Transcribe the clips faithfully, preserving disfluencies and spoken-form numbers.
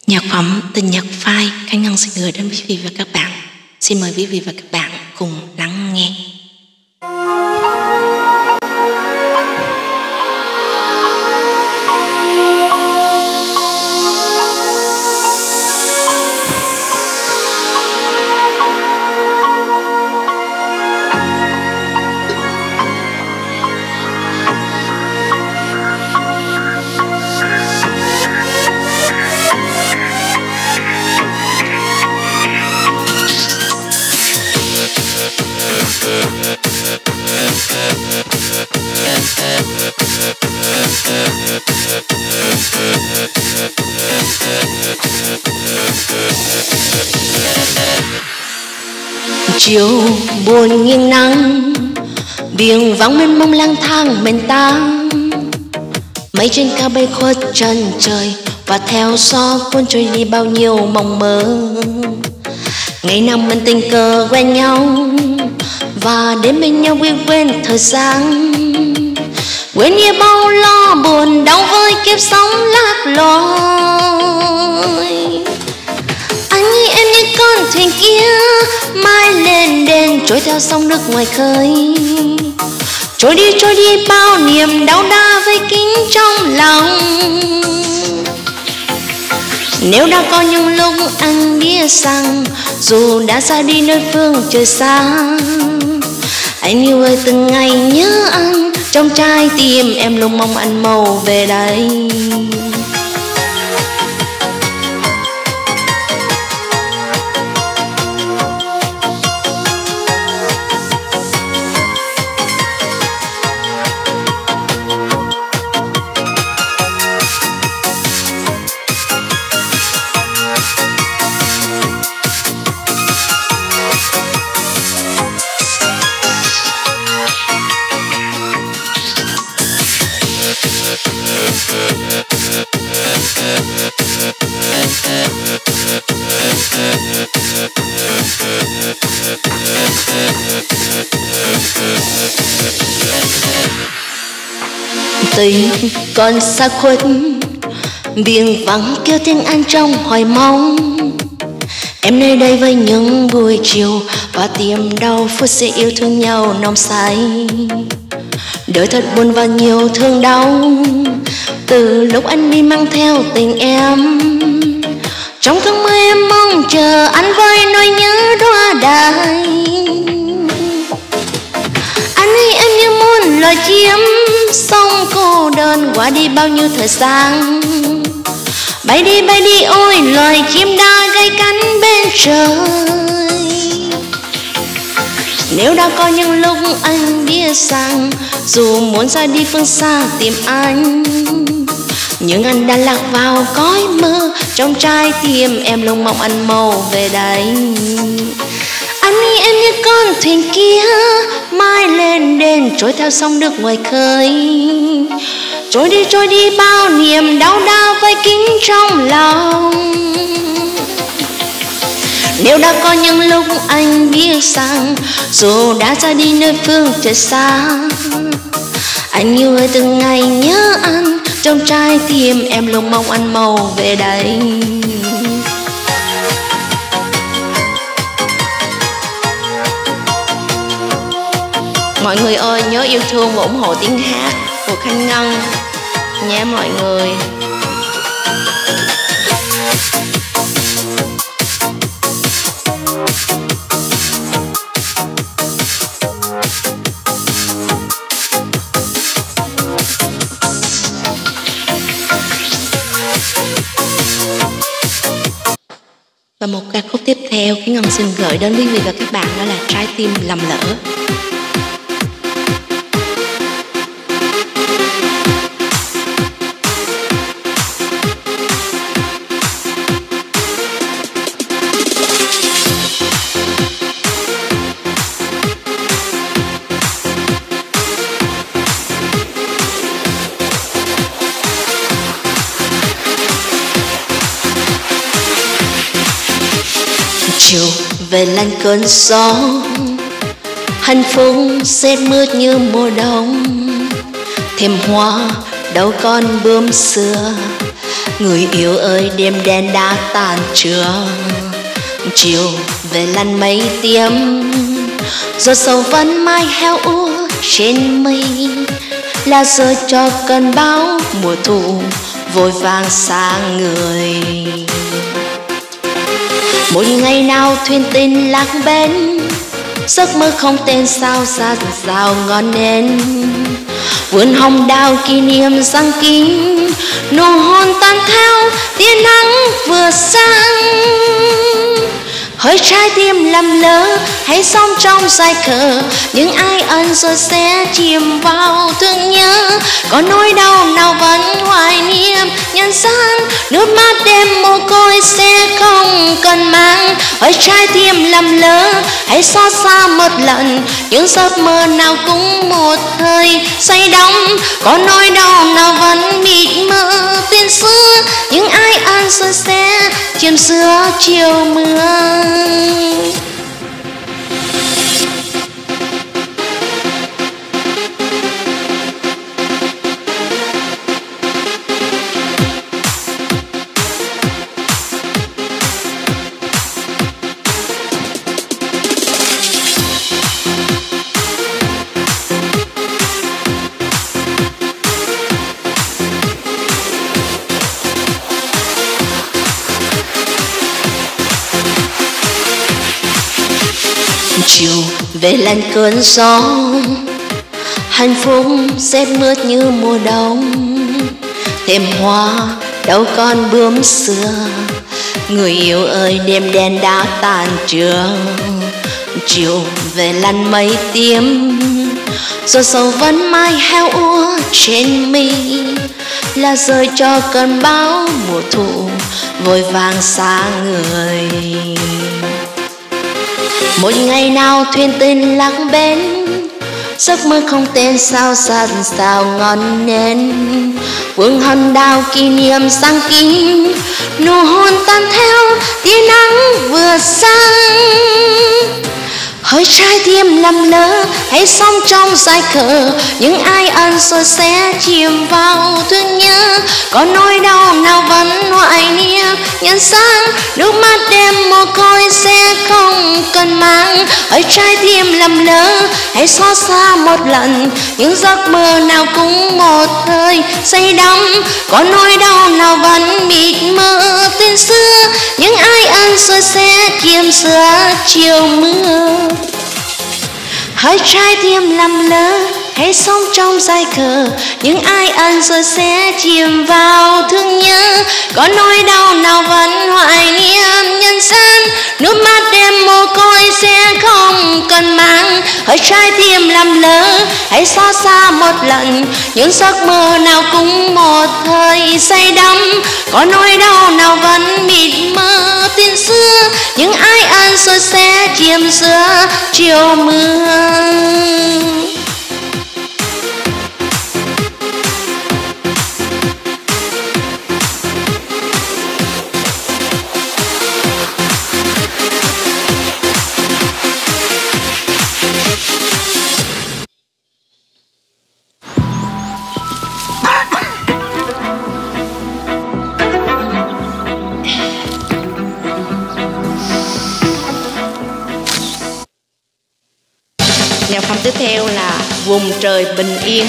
Nhạc phẩm Tình Nhật Phai, Khánh Ngân xin gửi đến quý vị và các bạn. Xin mời quý vị và các bạn cùng lắng nghe. Chiều buồn nghiêng nắng, biển vắng mênh mông lang thang mênh tang. Mây trên cao bay khuất chân trời, và theo gió cuốn trôi đi bao nhiêu mộng mơ. Ngày nào mình tình cờ quen nhau, và đến bên nhau quên quên thời gian. Quên đi bao lo buồn đau với kiếp sống lạc lối. Anh như em như con thuyền kia, mai lên đền trôi theo sông nước ngoài khơi. Trôi đi trôi đi bao niềm đau đa vây kín trong lòng. Nếu đã có những lúc anh biết rằng dù đã xa đi nơi phương trời xa, anh yêu ơi từng ngày nhớ anh, trong trái tim em luôn mong anh mau về đây. Tình còn xa khuất, biển vắng kêu tiếng anh trong hoài mong. Em nơi đây với những buổi chiều, và tìm đau phút sẽ yêu thương nhau nồng say. Đời thật buồn và nhiều thương đau, từ lúc anh đi mang theo tình em. Trong cơn mơ em mong chờ anh với nỗi nhớ đóa đài. Anh ơi em như muôn loài chim sông cô đơn qua đi bao nhiêu thời gian. Bay đi bay đi ôi loài chim đã gãy cánh bên trời. Nếu đã có những lúc anh biết rằng dù muốn ra đi phương xa tìm anh, nhưng anh đã lạc vào cõi mơ, trong trái tim em luôn mong anh mau về đây. Anh ơi em như con thuyền kia, mai lên đền trôi theo sông nước ngoài khơi. Trôi đi trôi đi bao niềm đau đau vây kín trong lòng. Nếu đã có những lúc anh biết rằng dù đã ra đi nơi phương trời xa, anh yêu ơi từng ngày nhớ anh, trong trái tim em luôn mong anh mau về đây. Mọi người ơi nhớ yêu thương và ủng hộ tiếng hát của Khánh Ngân nha mọi người. Và một ca khúc tiếp theo Khánh Ngân xin gửi đến quý vị và các bạn, đó là Trái Tim Lầm Lỡ. Chiều về lạnh cơn gió, hạnh phúc rét mướt như mùa đông. Thêm hoa đâu còn bướm xưa, Người yêu ơi, đêm đen đã tàn trưa, chiều về lăn mây tiêm, giọt sầu vẫn mai heo úa trên mây, là giờ cho cơn bão mùa thu vội vàng xa người. Một ngày nào thuyền tình lạc bến, giấc mơ không tên sao xa rào ngọn nến, vườn hồng đào kỷ niệm răng kín, nụ hôn tan theo tia nắng vừa sáng. Hỡi trái tim lầm lỡ hãy sống trong dài khờ, những ai ân rồi sẽ chìm vào thương nhớ. Có nỗi đau nào vẫn hoài niệm nhân gian, nước mắt đêm mồ côi sẽ không cần mang. Hỡi trái tim lầm lỡ hãy xót xa một lần, những giấc mơ nào cũng một thời say đắm. Có nỗi đau nào vẫn mịt mờ tiền xưa, những ai ân rồi sẽ chìm giữa chiều mưa. Chiều về lăn cơn gió, hạnh phúc rét mướt như mùa đông, thêm hoa đâu còn bướm xưa. Người yêu ơi, đêm đen đã tàn trường, chiều về lăn mây tím, giọt sầu vẫn mai heo úa trên mi, là rơi cho cơn bão mùa thu vội vàng xa người. Một ngày nào thuyền tình lạc bến, giấc mơ không tên sao xa sao ngọn nến, vườn hồng đào kỷ niệm sang kín, nụ hôn tan theo tia nắng vừa sáng. Hỡi trái tim lầm lỡ hãy sống trong dài khờ, những ai ân rồi sẽ chìm vào thương nhớ. Có nỗi đau nào vẫn hoài niệm nhân gian, nước mắt đêm mồ côi sẽ không cần mang. Hỡi trái tim lầm lỡ hãy xót xa một lần, những giấc mơ nào cũng một thời say đắm. Có nỗi đau nào vẫn mịt mờ tên xưa, những ai ân rồi sẽ chìm giữa chiều mưa. Hỡi trái tim lầm lỡ hãy sống trong dài khờ, những ai ân rồi sẽ chìm vào thương nhớ. Có nỗi đau nào vẫn hoài niệm nhân gian, nước mắt đêm mồ côi sẽ không cần mang. Hỡi trái tim lầm lỡ hãy xót xa một lần, những giấc mơ nào cũng một thời say đắm. Có nỗi đau nào vẫn mịt mờ tiền xưa, những ai ân rồi sẽ chìm giữa chiều mưa. Nhạc phẩm tiếp theo là Vùng Trời Bình Yên.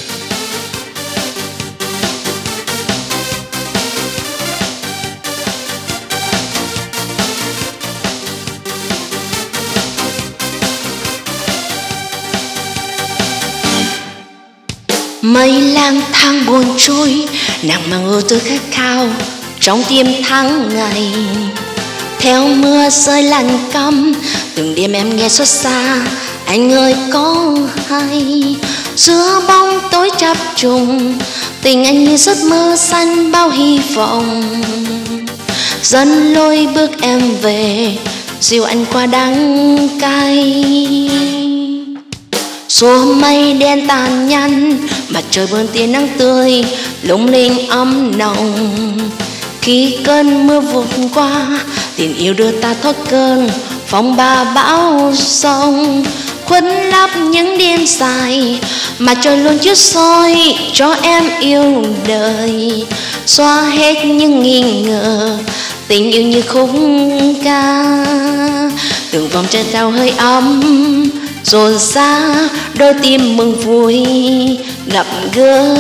Mây lang thang buồn trôi, nàng mang ưu tư khát khao trong tim tháng ngày. Theo mưa rơi lạnh căm, từng đêm em nghe xót xa, anh ơi có hay. Giữa bóng tối chập trùng, tình anh như giấc mơ xanh bao hy vọng. Dẫn lối bước em về, dìu anh qua đắng cay. Số mây đen tàn nhăn, mặt trời bừng tia nắng tươi, lung linh ấm nồng. Khi cơn mưa vụt qua, tình yêu đưa ta thoát cơn phong ba bão giông. khuất lấp những đêm dài, mà trời luôn chiếu soi cho em yêu đời, xóa hết những nghi ngờ, tình yêu như khúc ca. Từng vòng chân theo hơi ấm dồn ra, đôi tim mừng vui gặp gỡ.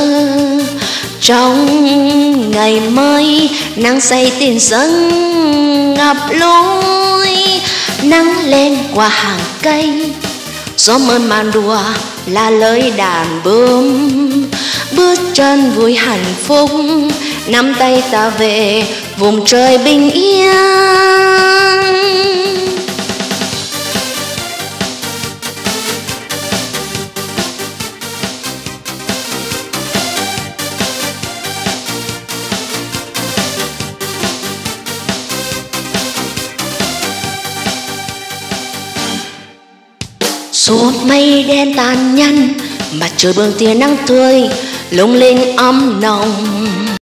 Trong ngày mới nắng say tình dâng ngập lối, nắng lên qua hàng cây, gió mơn màn đùa là lời đàn bướm. Bước chân vui hạnh phúc, nắm tay ta về vùng trời bình yên. Suốt mây đen tàn nhẫn, mặt trời bừng tia nắng tươi lung linh ấm nồng.